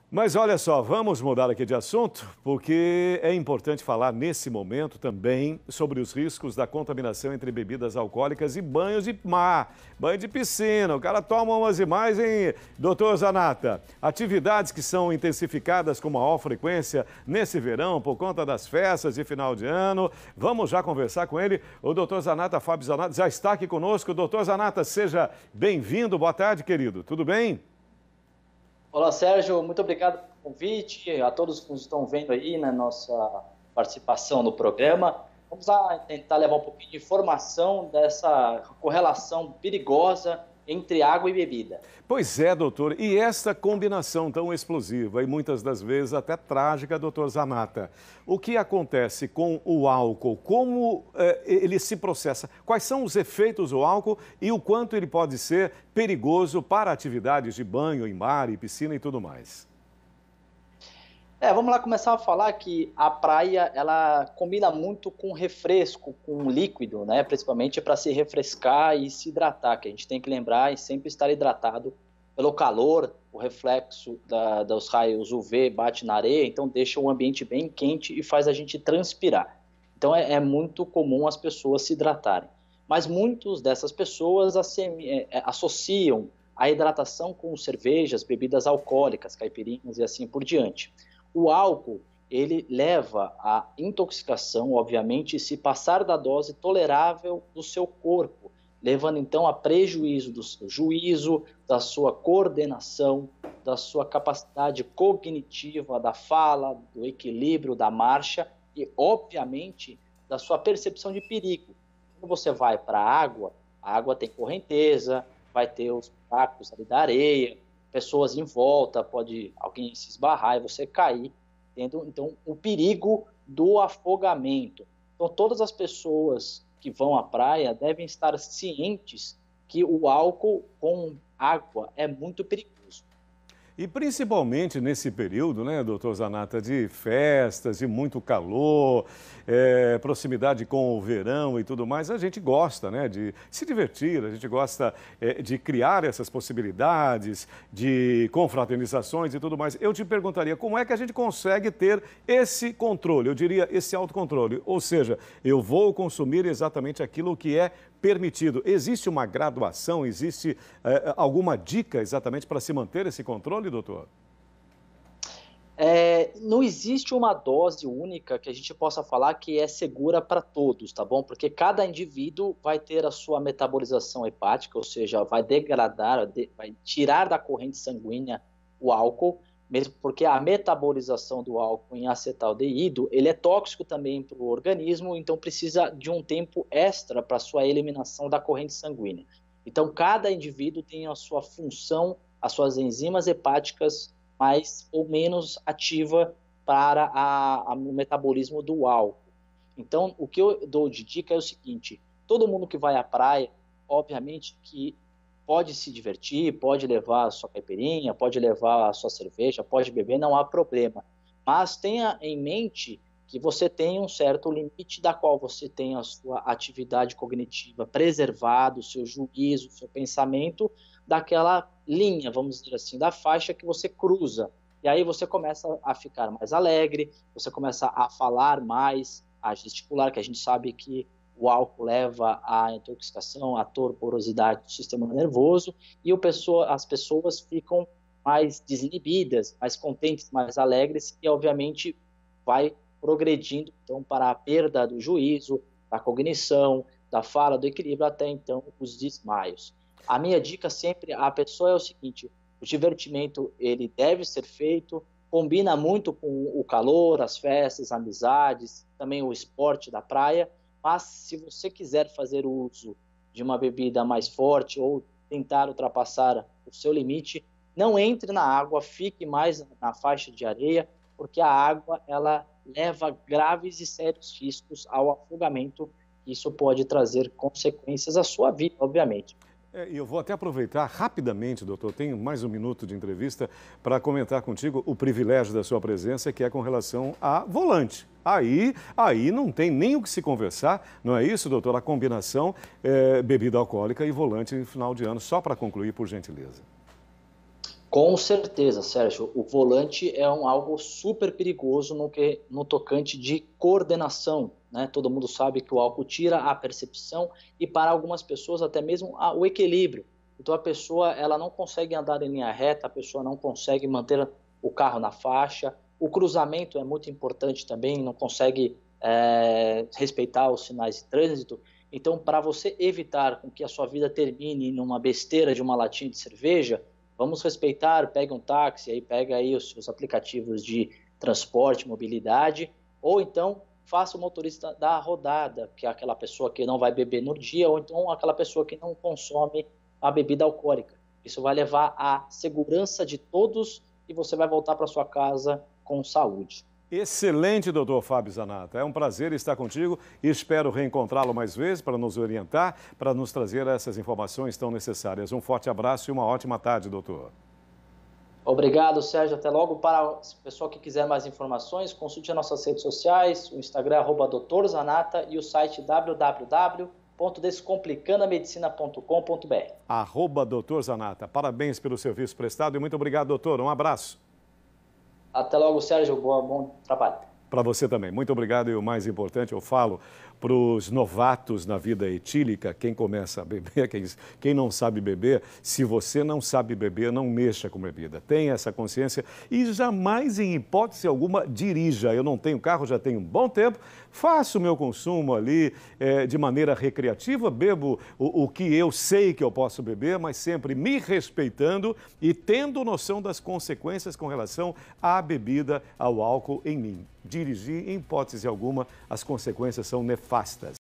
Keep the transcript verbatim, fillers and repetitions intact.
Mas olha só, vamos mudar aqui de assunto, porque é importante falar nesse momento também sobre os riscos da contaminação entre bebidas alcoólicas e banhos de mar, banho de piscina. O cara toma umas e mais, hein, doutor Zanata? Atividades que são intensificadas com maior frequência nesse verão por conta das festas de final de ano. Vamos já conversar com ele. O doutor Zanata, Fábio Zanata, já está aqui conosco. Doutor Zanata, seja bem-vindo. Boa tarde, querido. Tudo bem? Olá, Sérgio, muito obrigado pelo convite, a todos que nos estão vendo aí na nossa participação no programa. Vamos lá tentar levar um pouquinho de informação dessa correlação perigosa entre água e bebida. Pois é, doutor, e esta combinação tão explosiva e muitas das vezes até trágica, doutor Zanata, o que acontece com o álcool? Como eh, ele se processa? Quais são os efeitos do álcool e o quanto ele pode ser perigoso para atividades de banho em mar e piscina e tudo mais? É, vamos lá começar a falar que a praia, ela combina muito com refresco, com líquido, né? Principalmente para se refrescar e se hidratar, que a gente tem que lembrar e sempre estar hidratado pelo calor, o reflexo da, dos raios U V bate na areia, então deixa o ambiente bem quente e faz a gente transpirar. Então é, é muito comum as pessoas se hidratarem. Mas muitas dessas pessoas associam a hidratação com cervejas, bebidas alcoólicas, caipirinhas e assim por diante. O álcool, ele leva à intoxicação, obviamente, se passar da dose tolerável do seu corpo, levando então a prejuízo do seu juízo, da sua coordenação, da sua capacidade cognitiva, da fala, do equilíbrio, da marcha e, obviamente, da sua percepção de perigo. Quando você vai para a água, a água tem correnteza, vai ter os buracos ali da areia, pessoas em volta, pode alguém se esbarrar e você cair, tendo então o perigo do afogamento. Então todas as pessoas que vão à praia devem estar cientes que o álcool com água é muito perigoso. E principalmente nesse período, né, doutor Zanata, de festas, de muito calor, é, proximidade com o verão e tudo mais, a gente gosta, né, de se divertir, a gente gosta é, de criar essas possibilidades, de confraternizações e tudo mais. Eu te perguntaria, como é que a gente consegue ter esse controle, eu diria esse autocontrole? Ou seja, eu vou consumir exatamente aquilo que é permitido. Existe uma graduação, existe é, alguma dica exatamente para se manter esse controle, doutor? É, não existe uma dose única que a gente possa falar que é segura para todos, tá bom? Porque cada indivíduo vai ter a sua metabolização hepática, ou seja, vai degradar, vai tirar da corrente sanguínea o álcool, mesmo porque a metabolização do álcool em acetaldeído, ele é tóxico também para o organismo, então precisa de um tempo extra para a sua eliminação da corrente sanguínea. Então, cada indivíduo tem a sua função, as suas enzimas hepáticas mais ou menos ativa para a, a, o metabolismo do álcool. Então, o que eu dou de dica é o seguinte, todo mundo que vai à praia, obviamente que pode se divertir, pode levar a sua caipirinha, pode levar a sua cerveja, pode beber, não há problema. Mas tenha em mente que você tem um certo limite da qual você tem a sua atividade cognitiva preservada, o seu juízo, o seu pensamento, daquela linha, vamos dizer assim, da faixa que você cruza. E aí você começa a ficar mais alegre, você começa a falar mais, a gesticular, que a gente sabe que o álcool leva à intoxicação, à torporosidade do sistema nervoso, e o pessoa, as pessoas ficam mais desinibidas, mais contentes, mais alegres, e obviamente vai progredindo então para a perda do juízo, da cognição, da fala, do equilíbrio, até então os desmaios. A minha dica sempre à pessoa é o seguinte, o divertimento ele deve ser feito, combina muito com o calor, as festas, amizades, também o esporte da praia, mas se você quiser fazer uso de uma bebida mais forte ou tentar ultrapassar o seu limite, não entre na água, fique mais na faixa de areia, porque a água ela leva graves e sérios riscos ao afogamento. Isso pode trazer consequências à sua vida, obviamente. É, eu vou até aproveitar rapidamente, doutor, tenho mais um minuto de entrevista para comentar contigo o privilégio da sua presença, que é com relação a volante. Aí, aí não tem nem o que se conversar, não é isso, doutor? A combinação é, bebida alcoólica e volante no final de ano, só para concluir, por gentileza. Com certeza, Sérgio. O volante é um, algo super perigoso no, que, no tocante de coordenação, né? Todo mundo sabe que o álcool tira a percepção e para algumas pessoas até mesmo a, o equilíbrio. Então a pessoa ela não consegue andar em linha reta, a pessoa não consegue manter o carro na faixa. O cruzamento é muito importante também, não consegue é, respeitar os sinais de trânsito. Então, para você evitar com que a sua vida termine numa besteira de uma latinha de cerveja, vamos respeitar, pega um táxi, aí pega aí os seus aplicativos de transporte, mobilidade, ou então faça o motorista dar a rodada, que é aquela pessoa que não vai beber no dia, ou então aquela pessoa que não consome a bebida alcoólica. Isso vai levar à segurança de todos e você vai voltar para sua casa com saúde. Excelente, doutor Fábio Zanata. É um prazer estar contigo e espero reencontrá-lo mais vezes para nos orientar, para nos trazer essas informações tão necessárias. Um forte abraço e uma ótima tarde, doutor. Obrigado, Sérgio. Até logo. Para o pessoal que quiser mais informações, consulte as nossas redes sociais, o Instagram, arroba doutor Zanata, e o site w w w ponto descomplicando a medicina ponto com ponto b r. Arroba doutor Zanata. Parabéns pelo serviço prestado e muito obrigado, doutor. Um abraço. Até logo, Sérgio. Boa, bom trabalho. Para você também. Muito obrigado e o mais importante, eu falo para os novatos na vida etílica, quem começa a beber, quem, quem não sabe beber, se você não sabe beber, não mexa com bebida. Tenha essa consciência e jamais, em hipótese alguma, dirija. Eu não tenho carro, já tenho um bom tempo, faço o meu consumo ali é, de maneira recreativa, bebo o, o que eu sei que eu posso beber, mas sempre me respeitando e tendo noção das consequências com relação à bebida, ao álcool em mim. Dirigir, em hipótese alguma, as consequências são nefastas.